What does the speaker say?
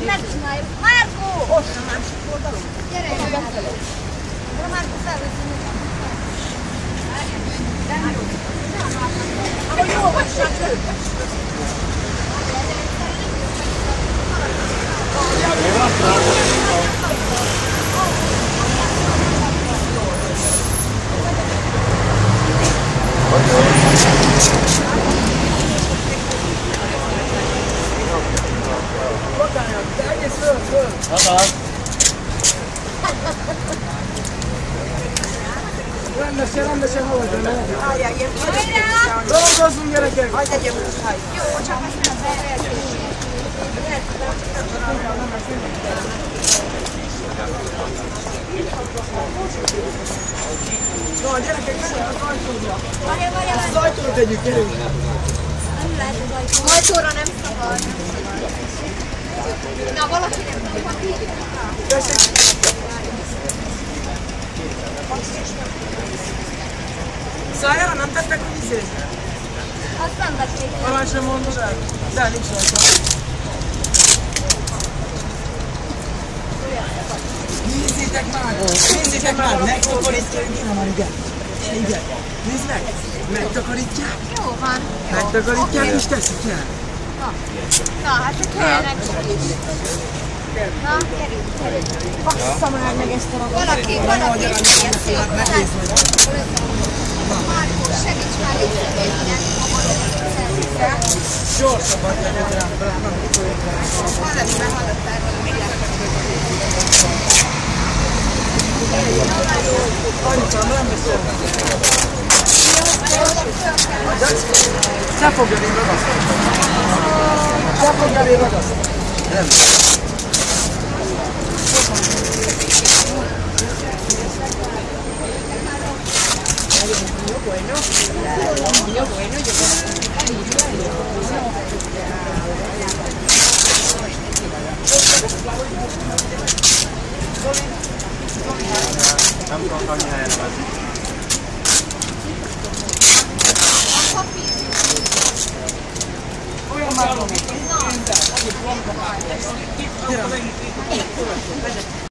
megcsináljuk. Márkó! Ott a másik oldalon. Gyere, gyere. De Márkó felvezni. Ahogy jó vagy, csak rendesen haladjon el. Dolgozzunk, gyerekek! Hagyj legyen muszáj. Jó, csak azt nem No, a gyerekek, gyere az ajtóra! Az ajtóra tegyük, gyerünk! nem lehet az ajtó. Ajtóra nem szabad. Na, valaki nem szabad. Tessék! Szájára nem tettek a vizét? Azt nem vették. Arany sem mondod el? De nincs rajta. Nézzétek már! Megtakarítják, gyere már ide! Igen! Nézd meg! Megtakarítják! Jó van. Megtakarítják és teszik el! Na, hát csak helyenek is. Na, gyerünk. Bassza meg ezt a ragot! Valaki ilyen szép. Márkó, segíts már létszövénynek. Gyorsabban gyere rám! Valamiben hallottál valamit. Anyukám, nem beszél! Te fogja én ragasztani! Te fogja én ragasztani! Nem. Nem tudok annyi helyen venni. Olyan már van, mint minden, akik vannak. Gyere!